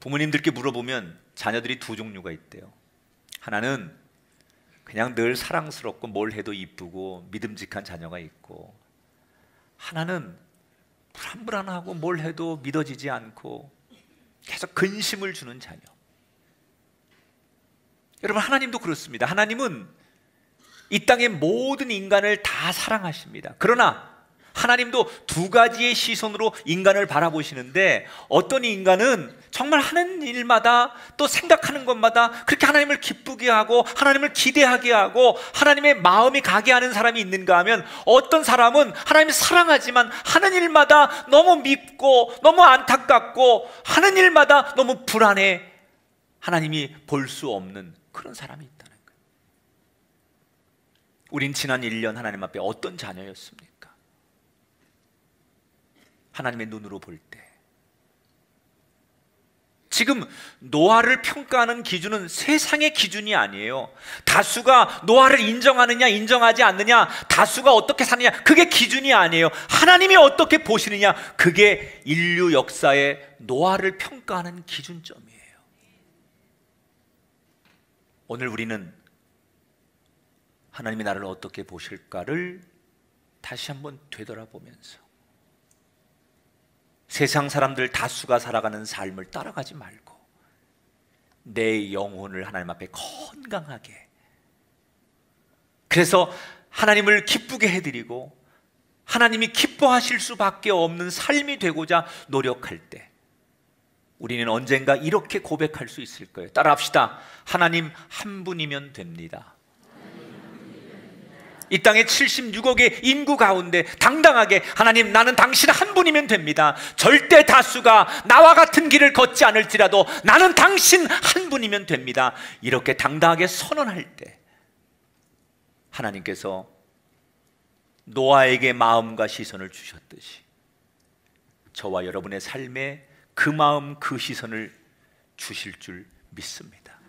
부모님들께 물어보면 자녀들이 두 종류가 있대요. 하나는 그냥 늘 사랑스럽고 뭘 해도 이쁘고 믿음직한 자녀가 있고, 하나는 불안불안하고 뭘 해도 믿어지지 않고 계속 근심을 주는 자녀. 여러분, 하나님도 그렇습니다. 하나님은 이 땅의 모든 인간을 다 사랑하십니다. 그러나 하나님도 두 가지의 시선으로 인간을 바라보시는데, 어떤 인간은 정말 하는 일마다 또 생각하는 것마다 그렇게 하나님을 기쁘게 하고 하나님을 기대하게 하고 하나님의 마음이 가게 하는 사람이 있는가 하면, 어떤 사람은 하나님을 사랑하지만 하는 일마다 너무 밉고 너무 안타깝고 하는 일마다 너무 불안해, 하나님이 볼 수 없는 그런 사람이 있다는 거예요. 우린 지난 1년 하나님 앞에 어떤 자녀였습니까? 하나님의 눈으로 볼 때. 지금 노아를 평가하는 기준은 세상의 기준이 아니에요. 다수가 노아를 인정하느냐 인정하지 않느냐, 다수가 어떻게 사느냐, 그게 기준이 아니에요. 하나님이 어떻게 보시느냐, 그게 인류 역사의 노아를 평가하는 기준점이에요. 오늘 우리는 하나님이 나를 어떻게 보실까를 다시 한번 되돌아보면서 세상 사람들 다수가 살아가는 삶을 따라가지 말고 내 영혼을 하나님 앞에 건강하게, 그래서 하나님을 기쁘게 해드리고 하나님이 기뻐하실 수밖에 없는 삶이 되고자 노력할 때, 우리는 언젠가 이렇게 고백할 수 있을 거예요. 따라합시다. 하나님 한 분이면 됩니다. 이 땅의 76억의 인구 가운데 당당하게, 하나님 나는 당신 한 분이면 됩니다. 절대 다수가 나와 같은 길을 걷지 않을지라도 나는 당신 한 분이면 됩니다. 이렇게 당당하게 선언할 때 하나님께서 노아에게 마음과 시선을 주셨듯이 저와 여러분의 삶에 그 마음 그 시선을 주실 줄 믿습니다.